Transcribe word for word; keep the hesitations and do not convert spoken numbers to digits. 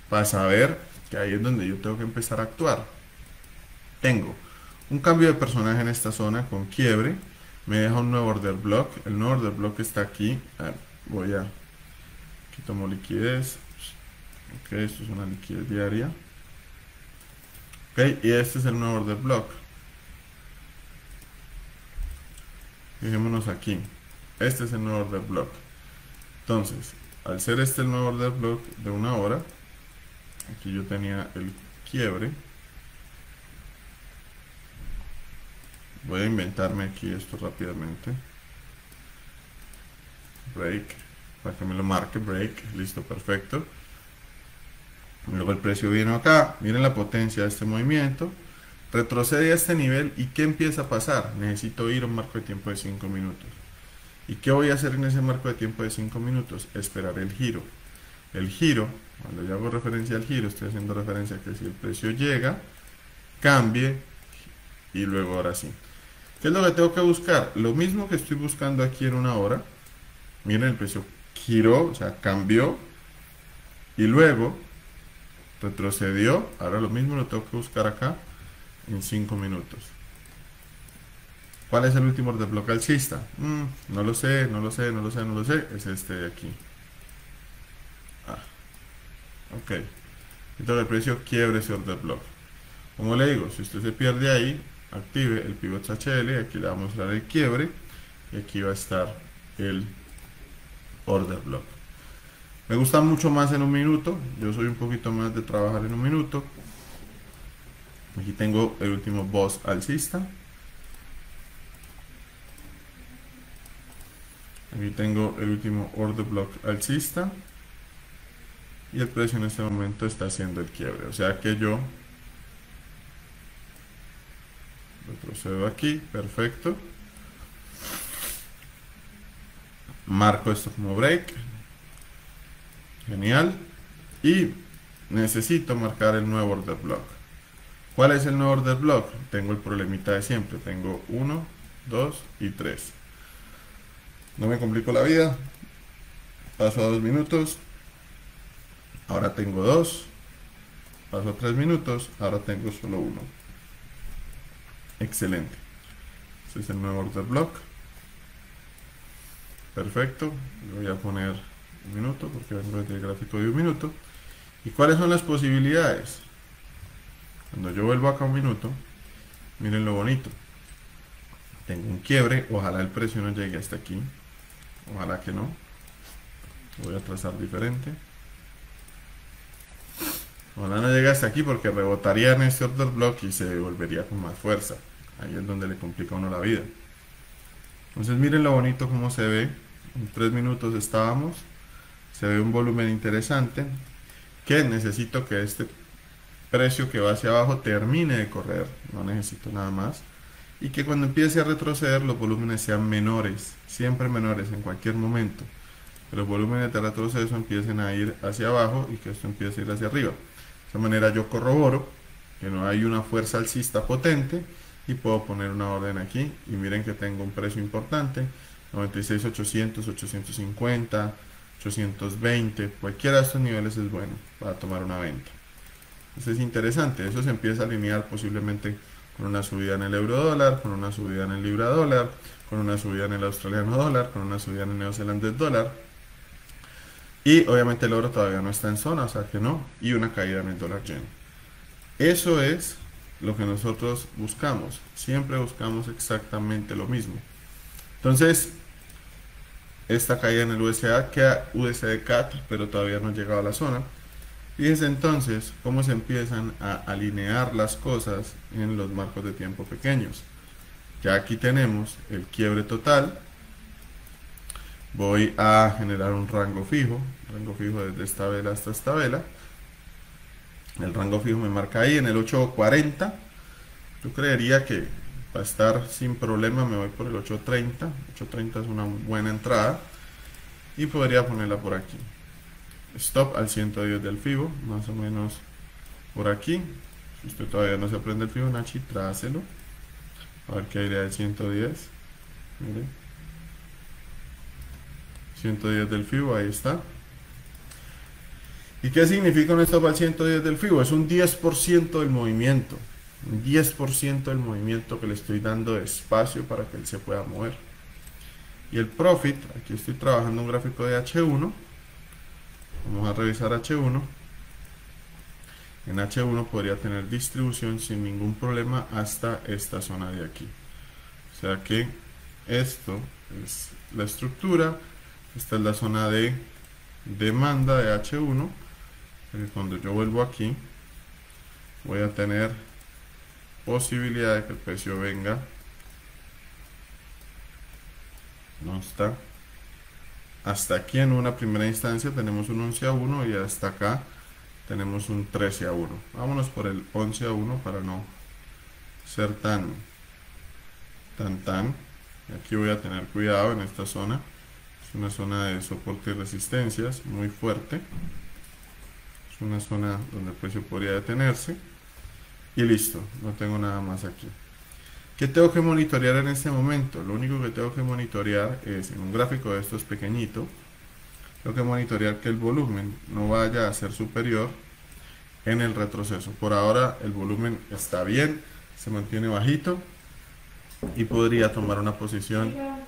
para saber que ahí es donde yo tengo que empezar a actuar. Tengo un cambio de personaje en esta zona con quiebre, me deja un nuevo order block, el nuevo order block está aquí. A ver, voy a, aquí tomo liquidez, ok, esto es una liquidez diaria, ok, y este es el nuevo order block. Fijémonos aquí, este es el nuevo order block. Entonces, al ser este el nuevo order block de una hora, aquí yo tenía el quiebre. Voy a inventarme aquí esto rápidamente. Break, para que me lo marque, break, listo, perfecto. Luego el precio vino acá, miren la potencia de este movimiento. Retrocede a este nivel y ¿qué empieza a pasar? Necesito ir a un marco de tiempo de cinco minutos. ¿Y qué voy a hacer en ese marco de tiempo de cinco minutos? Esperar el giro. El giro, cuando yo hago referencia al giro, estoy haciendo referencia a que si el precio llega, cambie y luego ahora sí. ¿Qué es lo que tengo que buscar? Lo mismo que estoy buscando aquí en una hora. Miren, el precio giró, o sea, cambió y luego retrocedió. Ahora lo mismo lo tengo que buscar acá en cinco minutos. ¿Cuál es el último de bloque alcista? Mm, no lo sé, no lo sé, no lo sé, no lo sé. Es este de aquí. Ah, ok. Entonces el precio quiebre ese order block. Como le digo, si usted se pierde ahí, active el pivot H L. Aquí le va a mostrar el quiebre. Y aquí va a estar el order block. Me gusta mucho más en un minuto. Yo soy un poquito más de trabajar en un minuto. Aquí tengo el último boss alcista. Aquí tengo el último order block alcista. Y el precio en este momento está haciendo el quiebre. O sea que yo retrocedo aquí. Perfecto. Marco esto como break. Genial. Y necesito marcar el nuevo order block. ¿Cuál es el nuevo order block? Tengo el problemita de siempre. Tengo uno, dos y tres. No me complico la vida. Paso a dos minutos. Ahora tengo dos. Paso a tres minutos. Ahora tengo solo uno. Excelente. Este es el nuevo order block. Perfecto. Le voy a poner un minuto porque vengo del gráfico de un minuto. ¿Y cuáles son las posibilidades? Cuando yo vuelvo acá un minuto, miren lo bonito. Tengo un quiebre. Ojalá el precio no llegue hasta aquí. Ojalá que no. Voy a trazar diferente. Ojalá no llegue hasta aquí porque rebotaría en este order block y se volvería con más fuerza. Ahí es donde le complica a uno la vida. Entonces miren lo bonito como se ve. En tres minutos estábamos. Se ve un volumen interesante. Que necesito que este precio que va hacia abajo termine de correr. No necesito nada más. Y que cuando empiece a retroceder los volúmenes sean menores. Siempre menores en cualquier momento. Que los volúmenes de retroceso empiecen a ir hacia abajo y que esto empiece a ir hacia arriba. De esa manera yo corroboro que no hay una fuerza alcista potente y puedo poner una orden aquí y miren que tengo un precio importante, noventa y seis mil ochocientos, ochocientos cincuenta, ochocientos veinte, cualquiera de estos niveles es bueno para tomar una venta. Eso es interesante, eso se empieza a alinear posiblemente con una subida en el euro dólar, con una subida en el libra dólar, con una subida en el australiano dólar, con una subida en el neozelandés dólar. Y obviamente el oro todavía no está en zona, o sea que no, y una caída en el dólar yen. Eso es lo que nosotros buscamos, siempre buscamos exactamente lo mismo. Entonces, esta caída en el U S A queda U S D C A T, pero todavía no ha llegado a la zona. Fíjense entonces cómo se empiezan a alinear las cosas en los marcos de tiempo pequeños. Ya aquí tenemos el quiebre total. Voy a generar un rango fijo, rango fijo desde esta vela hasta esta vela. El rango fijo me marca ahí en el ocho cuarenta. Yo creería que para estar sin problema me voy por el ocho treinta. ocho treinta es una buena entrada y podría ponerla por aquí. Stop al ciento diez del Fibo, más o menos por aquí. Si usted todavía no se aprende el Fibonacci, trácelo. A ver qué iría del ciento diez. Miren. ciento diez del Fibo, ahí está. ¿Y qué significa un stop al ciento diez del FIBO? Es un diez por ciento del movimiento. Un diez por ciento del movimiento que le estoy dando de espacio para que él se pueda mover. Y el profit, aquí estoy trabajando un gráfico de H uno. Vamos a revisar H uno. En H uno podría tener distribución sin ningún problema hasta esta zona de aquí. O sea que esto es la estructura. Esta es la zona de demanda de H uno. Cuando yo vuelvo aquí, voy a tener posibilidad de que el precio venga. No está. Hasta aquí en una primera instancia tenemos un once a uno y hasta acá tenemos un trece a uno. Vámonos por el once a uno para no ser tan tan tan. Aquí voy a tener cuidado en esta zona. Es una zona de soporte y resistencias muy fuerte. Es una zona donde el precio podría detenerse. Y listo, no tengo nada más aquí. ¿Qué tengo que monitorear en este momento? Lo único que tengo que monitorear es, en un gráfico de estos pequeñito, tengo que monitorear que el volumen no vaya a ser superior en el retroceso. Por ahora el volumen está bien, se mantiene bajito y podría tomar una posición